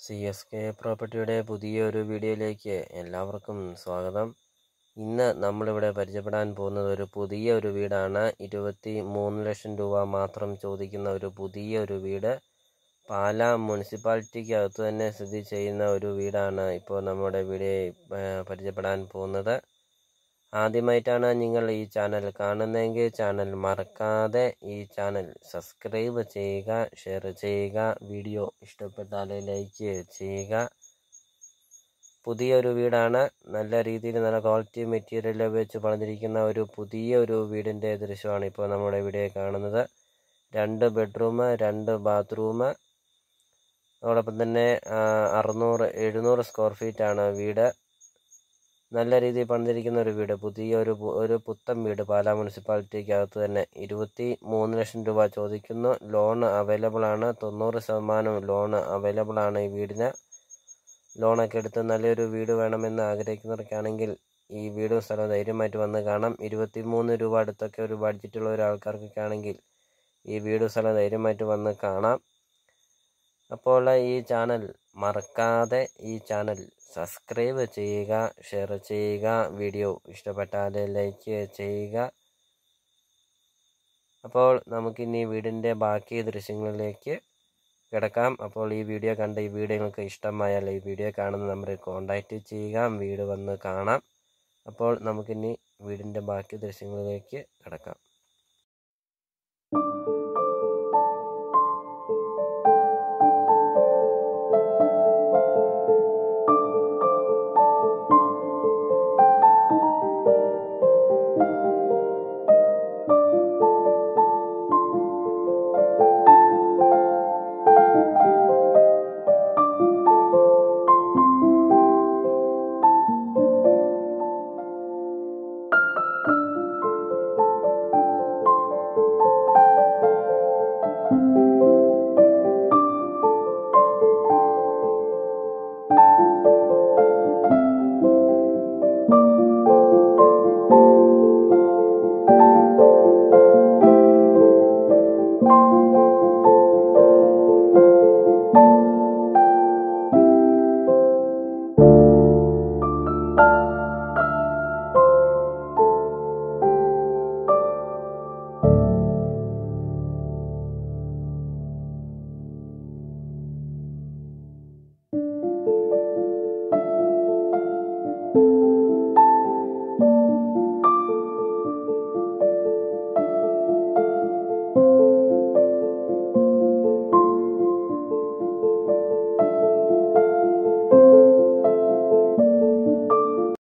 CSK പ്രോപ്പർട്ടിയുടെ പുതിയൊരു വീഡിയോയിലേക്ക് എല്ലാവർക്കും സ്വാഗതം. ഇന്ന് നമ്മളിവിടെ പരിചയപ്പെടാൻ പോകുന്നത് ഒരു പുതിയ ഒരു വീടാണ്. 23 ലക്ഷം രൂപ മാത്രം ചോദിക്കുന്ന ഒരു പുതിയ ഒരു വീട്. പാലാ മുനിസിപ്പാലിറ്റിക്ക് അകത്ത് തന്നെ സ്ഥിതി ചെയ്യുന്ന ഒരു വീടാണ് ഇപ്പോൾ നമ്മുടെ വീഡിയോ പരിചയപ്പെടാൻ പോകുന്നത്. ആദ്യമായിട്ടാണ് നിങ്ങൾ ഈ ചാനൽ കാണുന്നതെങ്കിൽ ചാനൽ മറക്കാതെ ഈ ചാനൽ സബ്സ്ക്രൈബ് ചെയ്യുക, ഷെയർ ചെയ്യുക, വീഡിയോ ഇഷ്ടപ്പെട്ടാൽ ലൈക്ക് ചെയ്യുക. പുതിയൊരു വീടാണ്. നല്ല രീതിയിൽ നല്ല ക്വാളിറ്റി മെറ്റീരിയൽ വെച്ച് പണിതിരിക്കുന്ന ഒരു പുതിയൊരു വീടിൻ്റെ ദൃശ്യമാണ് ഇപ്പോൾ നമ്മുടെ വീഡിയോ കാണുന്നത്. 2 ബെഡ്റൂം, 2 ബാത്റൂം, അതോടൊപ്പം തന്നെ 600-700 സ്ക്വയർ ഫീറ്റ് ആണ് വീട്. നല്ല രീതിയിൽ പണിതിരിക്കുന്ന ഒരു വീട്, ഒരു പുത്തൻ വീട് പാലാ മുനിസിപ്പാലിറ്റിക്ക് അകത്ത് തന്നെ. 23 ലക്ഷം രൂപ ചോദിക്കുന്നു. ലോൺ അവൈലബിൾ ആണ്. 90% ലോൺ അവൈലബിൾ ആണ് ഈ വീടിന്. ലോണൊക്കെ എടുത്ത് നല്ലൊരു വീട് വേണമെന്ന് ആഗ്രഹിക്കുന്നവർക്കാണെങ്കിൽ ഈ വീടും സ്ഥലവും ധൈര്യമായിട്ട് വന്ന് കാണാം. 23 രൂപ അടുത്തൊക്കെ ഒരു ബഡ്ജറ്റുള്ള ഒരാൾക്കാർക്കൊക്കെ ആണെങ്കിൽ ഈ വീടും സ്ഥലവും ധൈര്യമായിട്ട് വന്ന് കാണാം. അപ്പോൾ ഈ ചാനൽ മറക്കാതെ ഈ ചാനൽ സബ്സ്ക്രൈബ് ചെയ്യുക, ഷെയർ ചെയ്യുക, വീഡിയോ ഇഷ്ടപ്പെട്ടാൽ ലൈക്ക് ചെയ്യുക. അപ്പോൾ നമുക്കിനി വീടിൻ്റെ ബാക്കി ദൃശ്യങ്ങളിലേക്ക് കിടക്കാം. അപ്പോൾ ഈ വീഡിയോ കണ്ട് ഈ വീഡിയോ നിങ്ങൾക്ക് ഇഷ്ടമായാൽ ഈ വീഡിയോ കാണുന്ന നമ്പറിൽ കോൺടാക്റ്റ് ചെയ്യുക, വീട് വന്ന് കാണാം. അപ്പോൾ നമുക്കിനി വീടിൻ്റെ ബാക്കി ദൃശ്യങ്ങളിലേക്ക് കിടക്കാം.